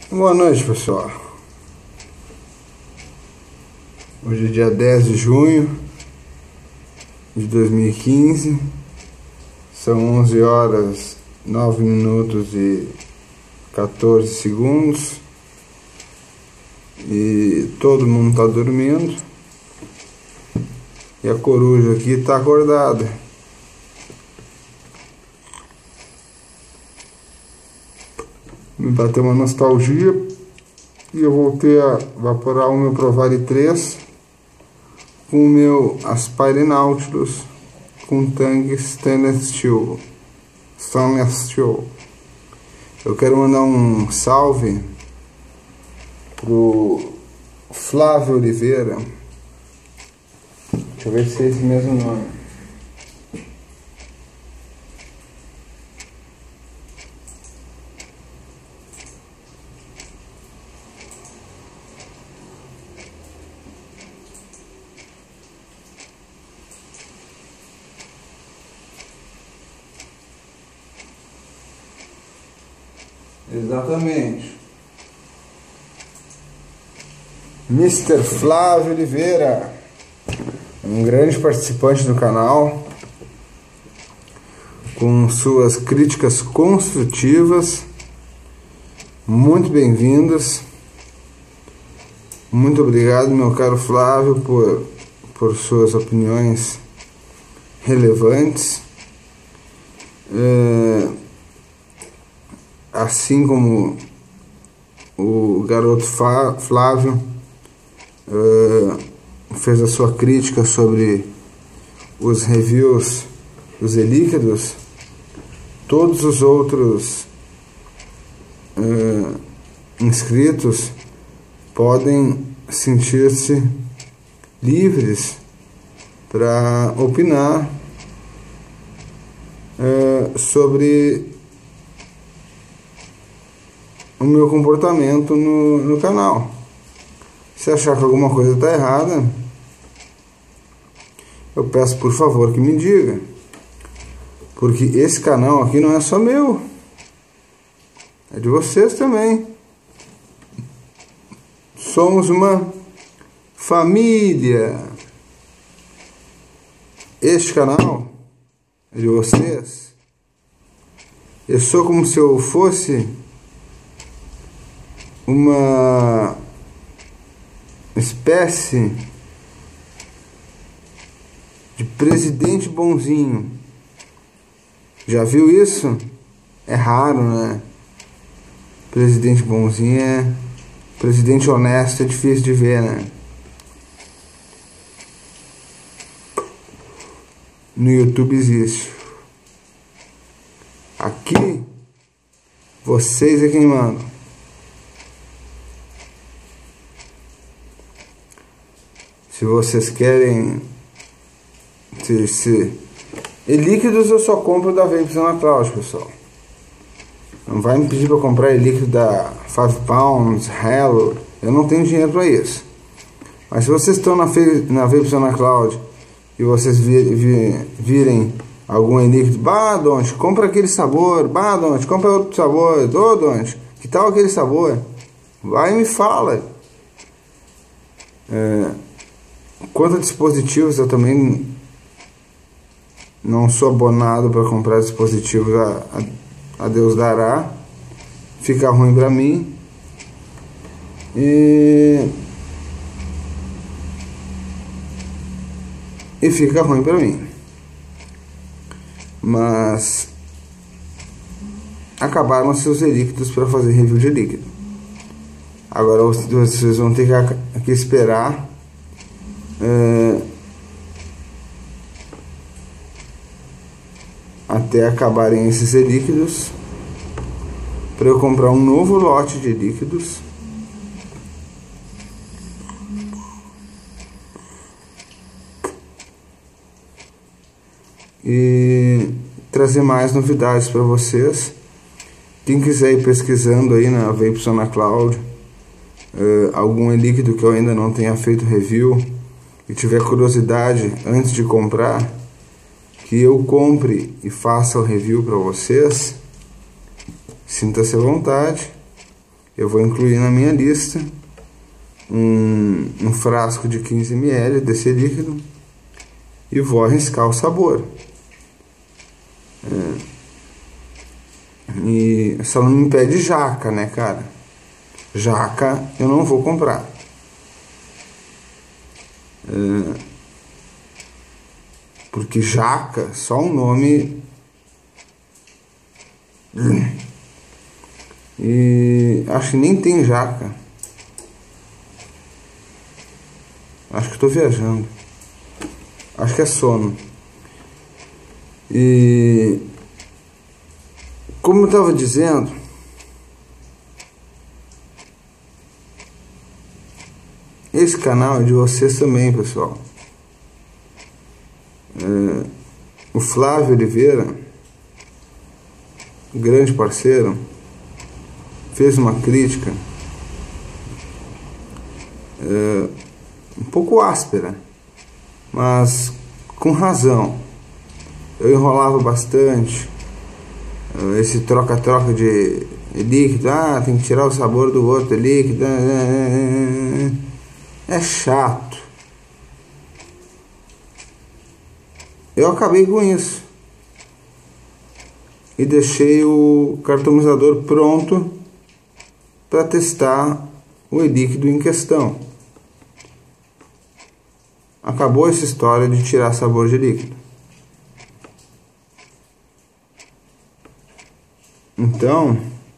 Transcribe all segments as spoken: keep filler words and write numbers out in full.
Boa noite, pessoal. Hoje é dia dez de junho de dois mil e quinze. São onze horas, nove minutos e quatorze segundos. E todo mundo tá dormindo. E a coruja aqui tá acordada. Me bateu uma nostalgia e eu voltei a evaporar o meu Provale três com o meu Aspire Nautilus com tanque Stainless Steel. Stainless Steel. Eu quero mandar um salve pro Flávio Oliveira. Deixa eu ver se é esse mesmo nome. Exatamente. mister Flávio Oliveira, um grande participante do canal, com suas críticas construtivas, muito bem-vindas. Muito obrigado, meu caro Flávio, por, por suas opiniões relevantes. É... Assim como o garoto Flávio uh, fez a sua crítica sobre os reviews dos e-líquidos, todos os outros uh, inscritos podem sentir-se livres para opinar uh, sobre o meu comportamento no, no canal. Se achar que alguma coisa está errada, eu peço por favor que me diga, porque esse canal aqui não é só meu, é de vocês também. Somos uma família. Este canal é de vocês. Eu sou como se eu fosse uma espécie de presidente bonzinho. Já viu isso? É raro, né? Presidente bonzinho é... Presidente honesto é difícil de ver, né? No YouTube existe. Aqui, vocês é quem mandam. Se vocês querem... Se, se, e líquidos eu só compro da Vape Zona Cloud, pessoal. Não vai me pedir para comprar líquido da five pounds, Hello. Eu não tenho dinheiro para isso. Mas se vocês estão na, na Vape Zona Cloud e vocês vir, vir, virem algum líquido, bah, Donte, compra aquele sabor, bah, Donte, compra outro sabor, ô, Donte, que tal aquele sabor? Vai e me fala. É... Quanto a dispositivos, eu também não sou abonado para comprar dispositivos a, a, a Deus dará. Fica ruim para mim. E, e fica ruim para mim. Mas acabaram seus líquidos para fazer review de líquido. Agora vocês vão ter que, que esperar É, até acabarem esses líquidos para eu comprar um novo lote de líquidos e trazer mais novidades para vocês. Quem quiser ir pesquisando aí na Vape Zona Cloud uh, algum líquido que eu ainda não tenha feito review e tiver curiosidade antes de comprar, que eu compre e faça o review para vocês, sinta-se à vontade. eu vou incluir na minha lista um, um frasco de quinze mililitros desse líquido e vou arriscar o sabor. É. E só não me pede jaca, né, cara? Jaca eu não vou comprar. É, porque jaca, só um nome. E acho que nem tem jaca. Acho que estou viajando. Acho que é sono. E como eu estava dizendo, esse canal é de vocês também, pessoal. É, o Flávio Oliveira, grande parceiro, fez uma crítica é, um pouco áspera, mas com razão. Eu enrolava bastante esse troca-troca de líquido. Ah, tem que tirar o sabor do outro líquido. É chato. Eu acabei com isso e deixei o cartomizador pronto para testar o líquido em questão. Acabou essa história de tirar sabor de líquido. Então,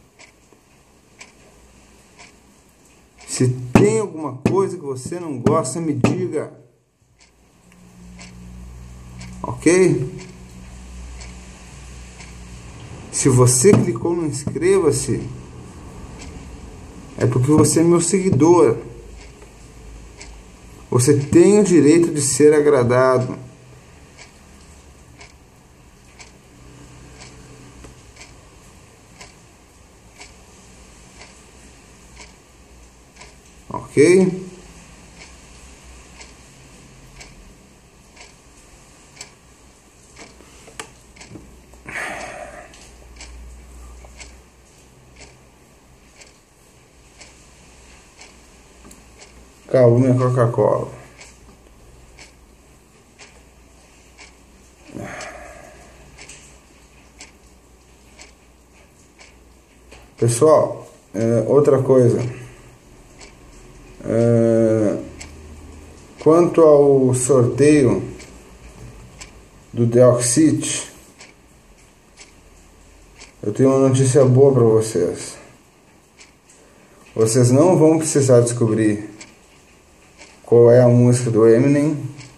se tem alguma coisa que você não gosta, me diga. Ok? Se você clicou no inscreva-se, é porque você é meu seguidor. Você tem o direito de ser agradado. Ok? Acabou minha Coca-Cola. Pessoal, é, outra coisa. É, quanto ao sorteio do Deoxit, eu tenho uma notícia boa para vocês. Vocês não vão precisar descobrir qual é a música do Eminem,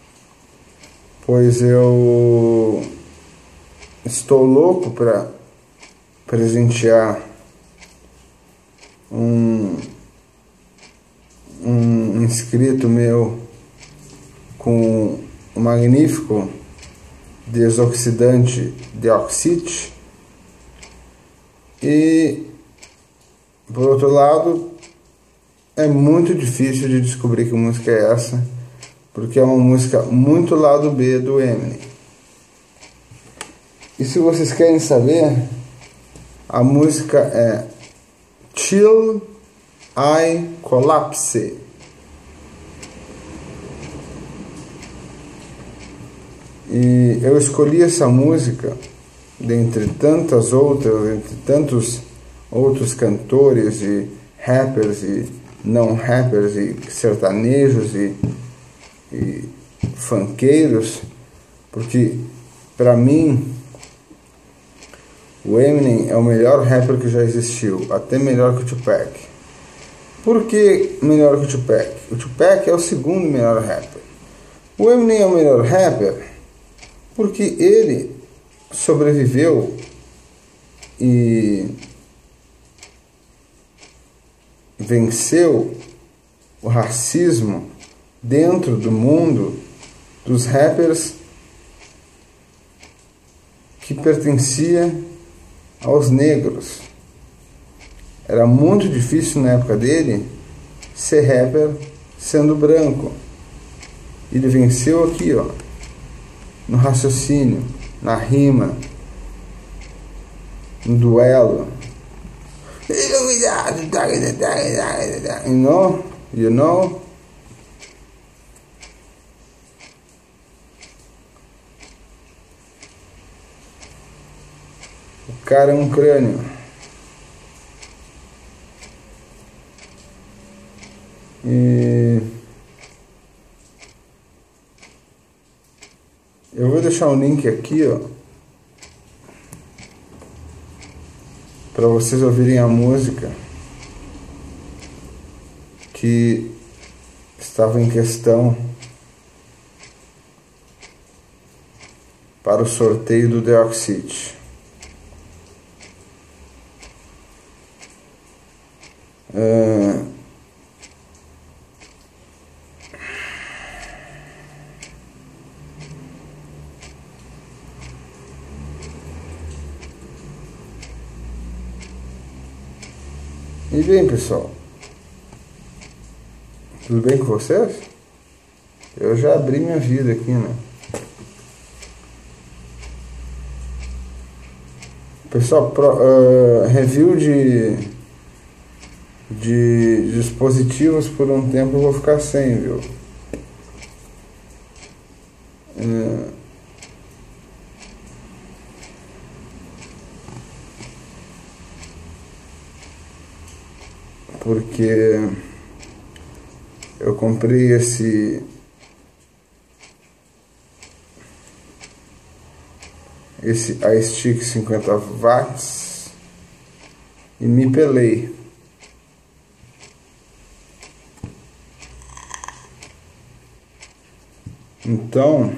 pois eu estou louco para presentear um um inscrito meu com o magnífico desoxidante Deoxit. E por outro lado, é muito difícil de descobrir que música é essa, porque é uma música muito lado B do Eminem. E se vocês querem saber, a música é Till I Collapse. E eu escolhi essa música dentre tantas outras, entre tantos outros cantores e rappers e não rappers e sertanejos e, e funkeiros, porque para mim o Eminem é o melhor rapper que já existiu, até melhor que o Tupac. Por que melhor que o Tupac? O Tupac é o segundo melhor rapper. O Eminem é o melhor rapper porque ele sobreviveu e venceu o racismo dentro do mundo dos rappers que pertencia aos negros. Era muito difícil na época dele ser rapper sendo branco. Ele venceu aqui, ó, no raciocínio, na rima, no duelo. You know? You know? O cara é um crânio. E eu vou deixar um link aqui, ó, para vocês ouvirem a música que estava em questão para o sorteio do The Oxide. Uh, E bem, pessoal, tudo bem com vocês? Eu já abri minha vida aqui, né? Pessoal, pro, uh, review de, de dispositivos por um tempo eu vou ficar sem, viu? Uh, porque eu comprei esse esse iStick cinquenta watts e me pelei. Então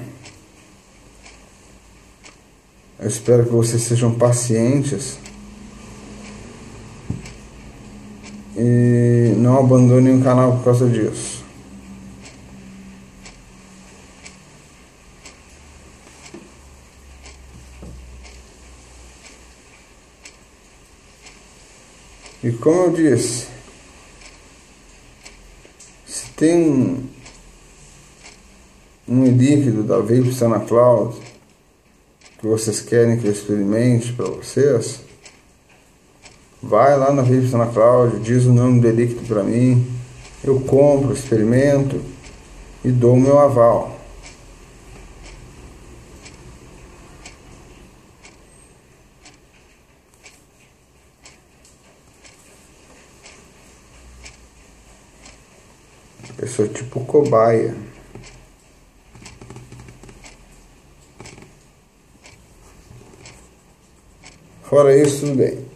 eu espero que vocês sejam pacientes e não abandonem o canal por causa disso. E como eu disse, se tem um, um líquido da Vape SonaCloud que vocês querem que eu experimente para vocês, vai lá na Vape SonaCloud, diz o nome do líquido para mim, eu compro, experimento e dou o meu aval. Eu sou tipo cobaia. Fora isso, tudo bem.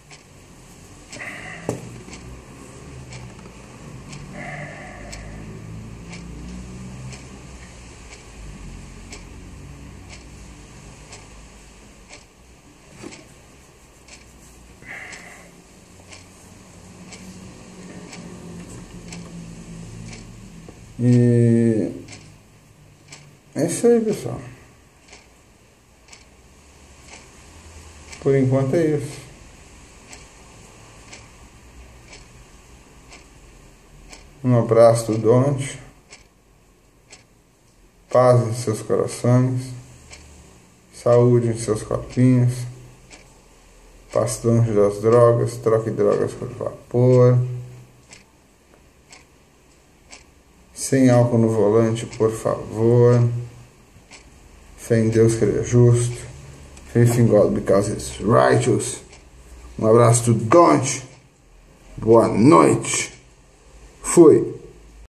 E é isso aí, pessoal. Por enquanto é isso. Um abraço do Donte. Paz em seus corações. Saúde em seus copinhos. Passe longe das drogas. Troque drogas por vapor. Sem álcool no volante, por favor. Fé em Deus que Ele é justo. Faith in God because He's righteous. Um abraço do Donte. Boa noite. Fui.